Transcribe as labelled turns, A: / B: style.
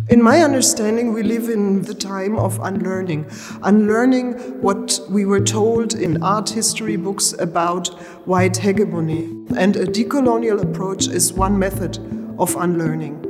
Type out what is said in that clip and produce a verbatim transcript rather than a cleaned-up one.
A: In my understanding, we live in the time of unlearning. Unlearning what we were told in art history books about white hegemony. And a decolonial approach is one method of unlearning.